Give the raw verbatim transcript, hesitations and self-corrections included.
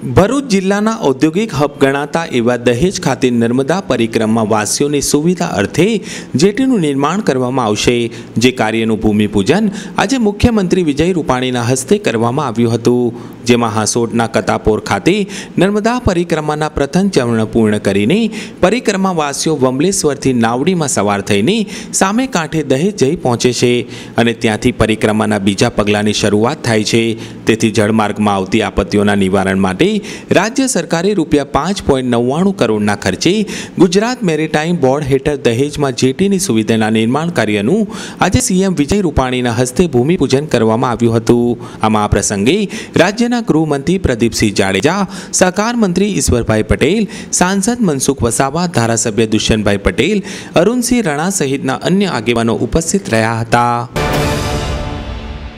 ભરૂચ જિલ્લાના ઔદ્યોગિક હબ ગણાતા એવા દહેજ ખાતે નર્મદા પરિક્રમા વાસીઓની સુવિધા અર્થે જેટીનું નિર્માણ કરવામાં આવશે, જે કાર્યનું ભૂમિપૂજન આજે મુખ્યમંત્રી વિજય રૂપાણીના હસ્તે કરવામાં આવ્યું હતું, જેમાં હાંસોટના કતાપોર ખાતે નર્મદા પરિક્રમાના પ્રથમ ચરણ પૂર્ણ કરીને પરિક્રમાવાસીઓ વમલેશ્વરથી નાવડીમાં સવાર થઈને સામે કાંઠે દહેજ જઈ પહોંચે છે અને ત્યાંથી પરિક્રમાના બીજા પગલાંની શરૂઆત થાય છે। તેથી જળમાર્ગમાં આવતી આપત્તિઓના નિવારણ માટે રાજ્ય સરકારે રૂપિયા પાંચ પોઈન્ટ નવ્વાણું કરોડના ખર્ચે ગુજરાત મેરીટાઈમ બોર્ડ હેઠળ દહેજમાં જેટીની સુવિધાના નિર્માણ કાર્યનું આજે સીએમ વિજય રૂપાણીના હસ્તે ભૂમિપૂજન કરવામાં આવ્યું હતું। આમાં આ પ્રસંગે રાજ્યના ગૃહમંત્રી પ્રદીપસિંહ જાડેજા, સહકાર મંત્રી ઈશ્વરભાઈ પટેલ, સાંસદ મનસુખ વસાવા, ધારાસભ્ય દુષ્યંતભાઈ પટેલ, અરુણસિંહ રણા સહિતના અન્ય આગેવાનો ઉપસ્થિત રહ્યા હતા।